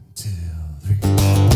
2, 3.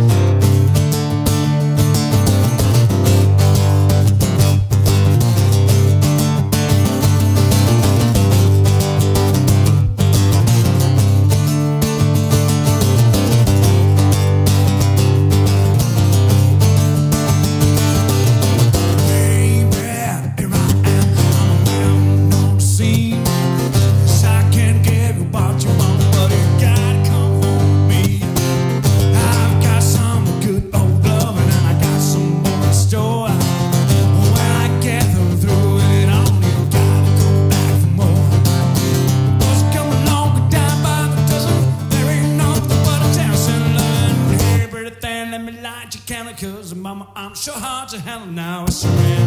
Cause mama, I'm sure hard to handle now. It's around.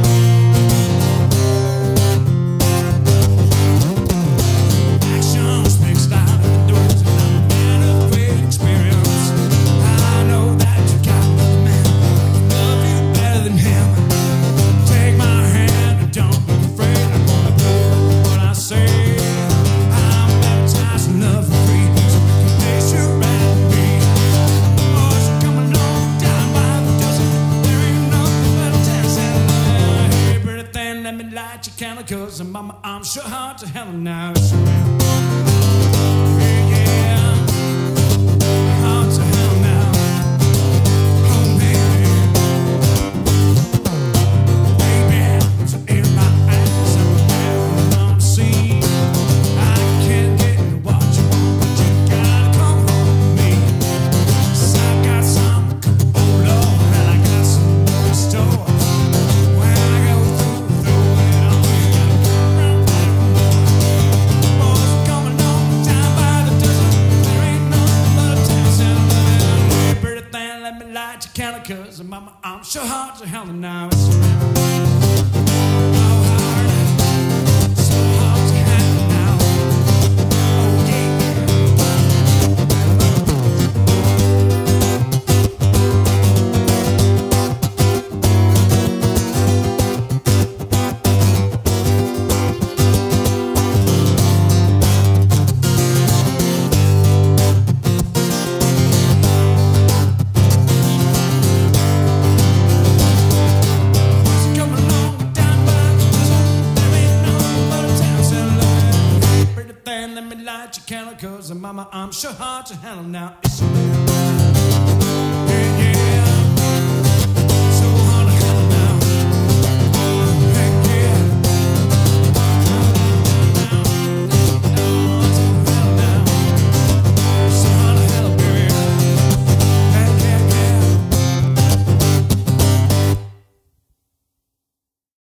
Action speaks louder than words, and I'm a man of great experience. I know that you got another man who love you better than him. Take my hand and don't be afraid. I'm gonna do what I say. I'm baptized in love and free, so we can place you right with me. Oh, so come along down by the dozen. There ain't nothing but a dance and love. Hey, pretty thing, let me light your candle, cause mama, I'm sure hard to handle now. It's around. Yeah, yeah. Hard to handle now. Oh, baby. Baby, so in my eyes, I'm a man on the scene. I can't get what you want, but you gotta come home with me. 'Cause I got some good love, and I got some more in store. When I go through it all, you gotta come around back for more. Boys are coming on down by the dozen. There ain't nothing but a dance and loving. Hey, pretty thing, let me light your candle, cause mama, I'm sure hard to handle now. It's around. Oh, hard. So hard to handle now. Oh, yeah. Come along down by the dozen. There ain't nothing but a dance and loving. Pretty thing, let me light your candle, cause mama, I'm sure hard to handle now. It's around.